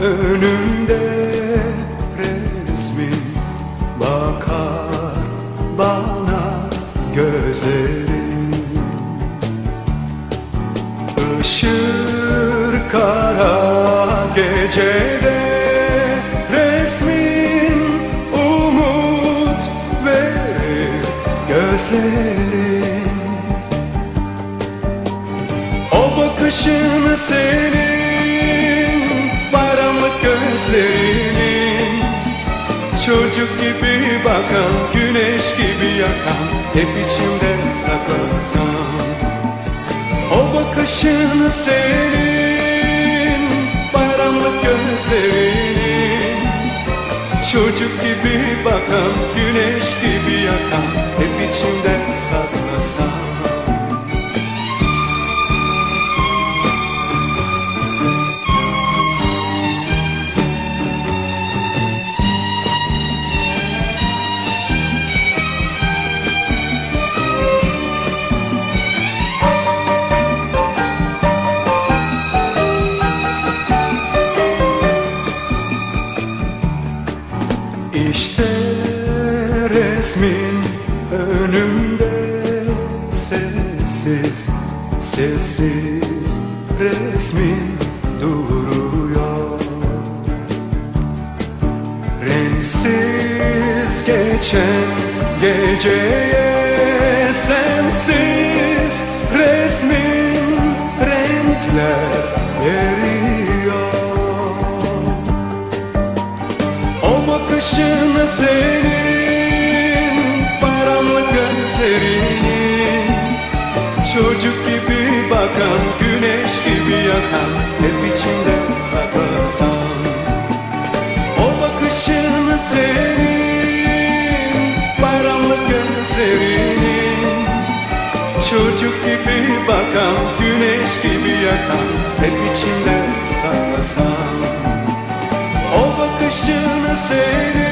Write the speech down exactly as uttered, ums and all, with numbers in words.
önümde resmin, bakar bana gözlerin. Işır kara gecede resmin, umut verir gözlerin. O bakışın senin, bayramlık gözlerinin, çocuk gibi bakan, güneş gibi yakan, hep içimde saklasam. O bakışın senin, bayramlık gözlerinin, çocuk gibi bakan, güneş gibi yakan, hep içimde saklasam. İşte resmin önümde, sessiz, sessiz resmin duruyor. Renksiz geçen geceye sensiz resmin renkler veriyor. O bakışın senin, bayramlık gözlerinin, çocuk gibi bakan, güneş gibi yakan, hep içimde saklasam. O bakışın senin, bayramlık gözlerinin, çocuk gibi bakan, güneş gibi yakan, hep içimde saklasam. O bakışın senin,